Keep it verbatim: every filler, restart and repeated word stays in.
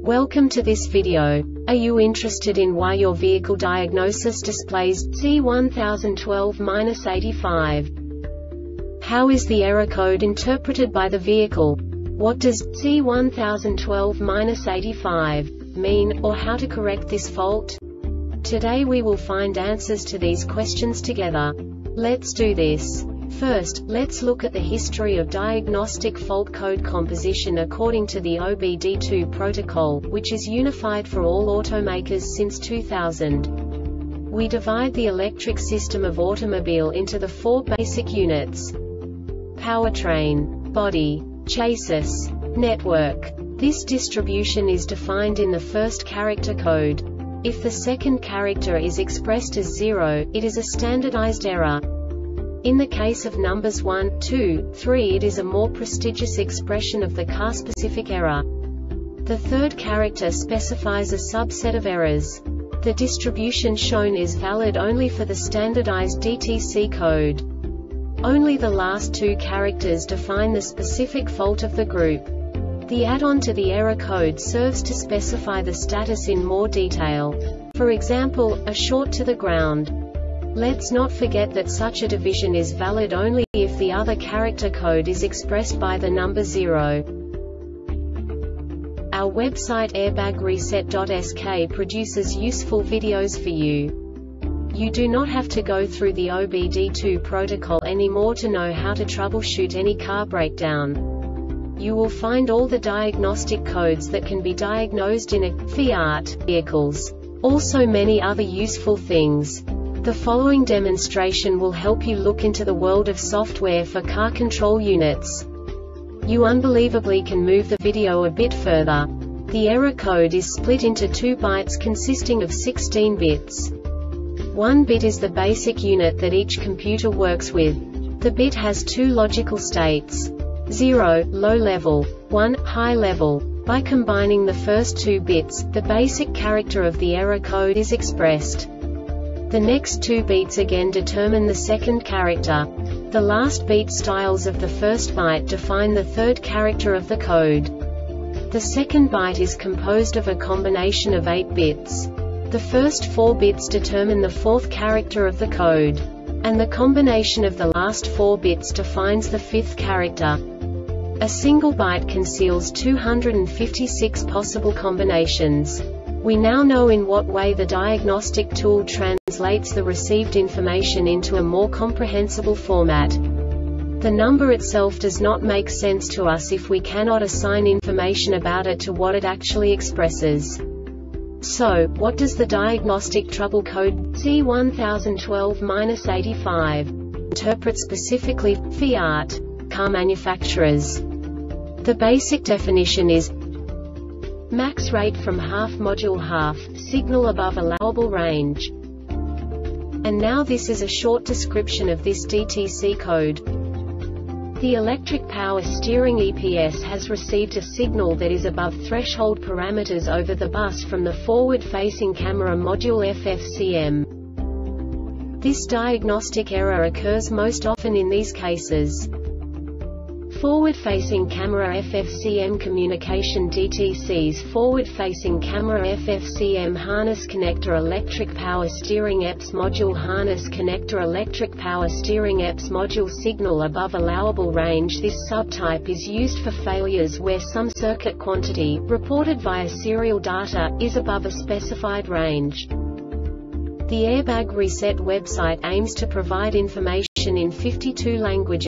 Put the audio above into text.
Welcome to this video. Are you interested in why your vehicle diagnosis displays C one thousand twelve dash eighty-five? How is the error code interpreted by the vehicle? What does C one thousand twelve dash eighty-five mean, or how to correct this fault? Today we will find answers to these questions together. Let's do this. First, let's look at the history of diagnostic fault code composition according to the O B D two protocol, which is unified for all automakers since two thousand. We divide the electric system of automobile into the four basic units: powertrain, body, chassis, network. This distribution is defined in the first character code. If the second character is expressed as zero, it is a standardized error. In the case of numbers one, two, three, it is a more prestigious expression of the car-specific error. The third character specifies a subset of errors. The distribution shown is valid only for the standardized D T C code. Only the last two characters define the specific fault of the group. The add-on to the error code serves to specify the status in more detail. For example, a short to the ground. Let's not forget that such a division is valid only if the other character code is expressed by the number zero. Our website airbag reset dot S K produces useful videos for you. You do not have to go through the O B D two protocol anymore to know how to troubleshoot any car breakdown. You will find all the diagnostic codes that can be diagnosed in a Fiat vehicles. Also many other useful things. The following demonstration will help you look into the world of software for car control units. You unbelievably can move the video a bit further. The error code is split into two bytes consisting of sixteen bits. One bit is the basic unit that each computer works with. The bit has two logical states: zero, low level, one, high level. By combining the first two bits, the basic character of the error code is expressed. The next two beats again determine the second character. The last beat styles of the first byte define the third character of the code. The second byte is composed of a combination of eight bits. The first four bits determine the fourth character of the code. And the combination of the last four bits defines the fifth character. A single byte conceals two hundred fifty-six possible combinations. We now know in what way the diagnostic tool translates the received information into a more comprehensible format. The number itself does not make sense to us if we cannot assign information about it to what it actually expresses. So, what does the diagnostic trouble code C one thousand twelve dash eighty-five interpret specifically for Fiat car manufacturers? The basic definition is max rate from half module half, signal above allowable range. And now this is a short description of this D T C code. The electric power steering E P S has received a signal that is above threshold parameters over the bus from the forward-facing camera module F F C M. This diagnostic error occurs most often in these cases: forward-facing camera F F C M communication D T Cs, forward-facing camera F F C M harness connector, electric power steering E P S module harness connector, electric power steering E P S module signal above allowable range. This subtype is used for failures where some circuit quantity, reported via serial data, is above a specified range. The Airbag Reset website aims to provide information in fifty-two languages.